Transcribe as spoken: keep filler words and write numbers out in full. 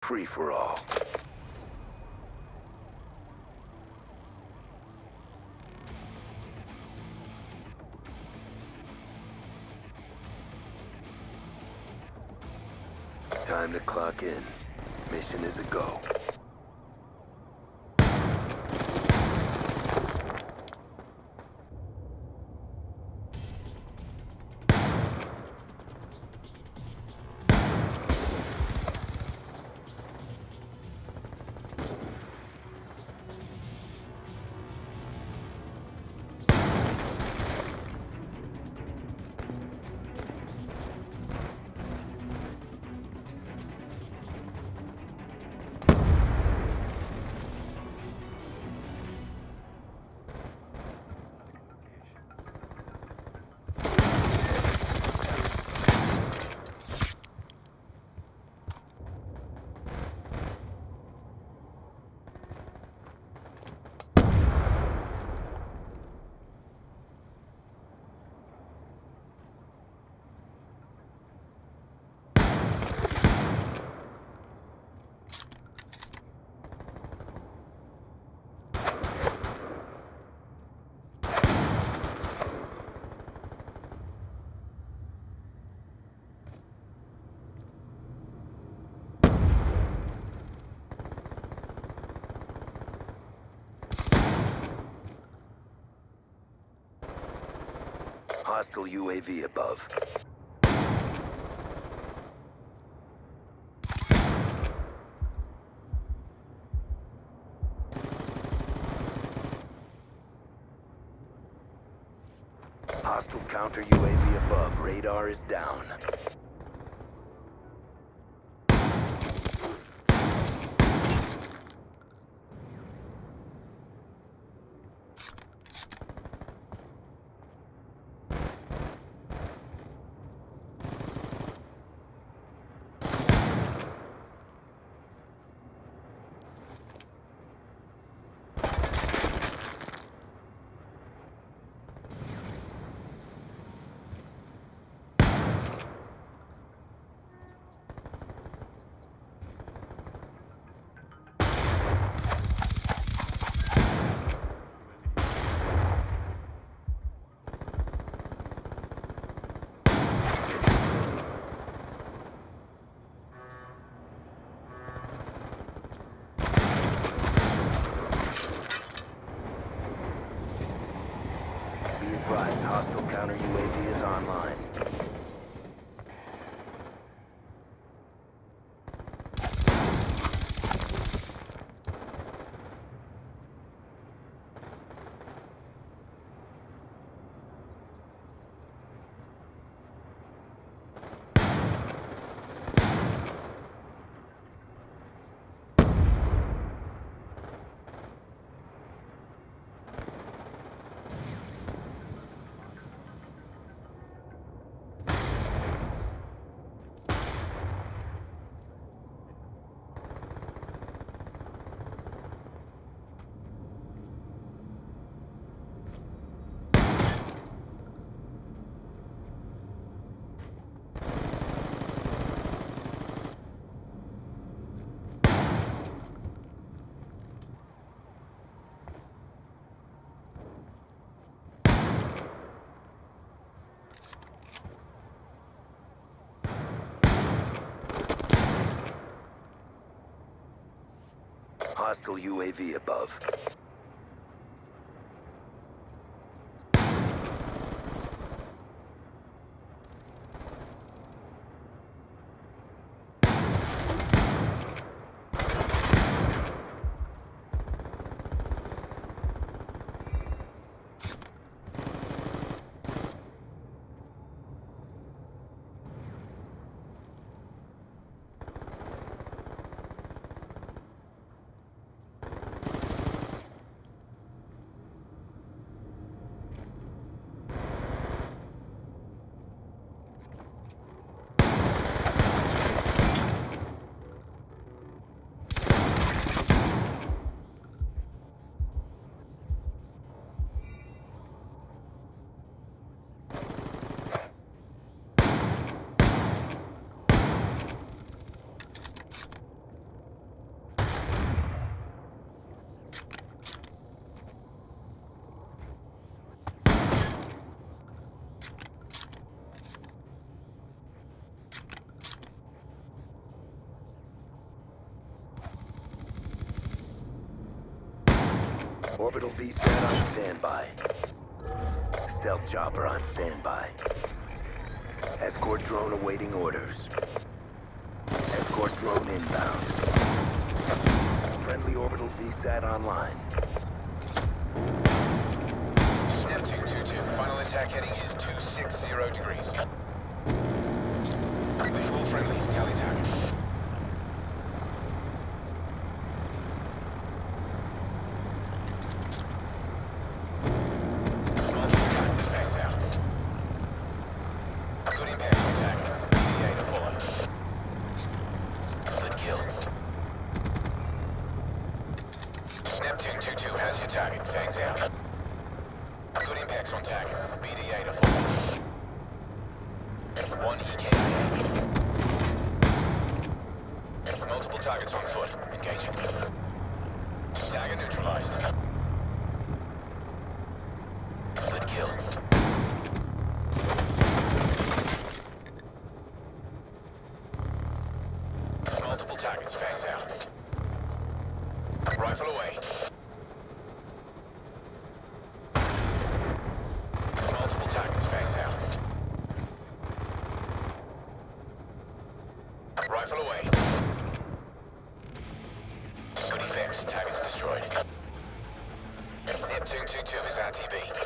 Free for all. Time to clock in. Mission is a go. Hostile U A V above. Hostile counter U A V above. Radar is down. Advise, hostile counter U A V is online. Hostile U A V above. Orbital V SAT on standby. Stealth chopper on standby. Escort drone awaiting orders. Escort drone inbound. Friendly orbital V SAT online. Neptune two two, final attack heading is two six zero degrees. Visual friendlies, tally target. Neptune two two has your target. Fangs out. Good impacts on target. B D A to follow. One E K I A. Multiple targets on foot. Engaging. Target neutralized. Good kill. Multiple targets. Fangs out. Rifle away. Multiple targets, fangs out. Rifle away. Good effects, targets destroyed. Neptune two two is R T B.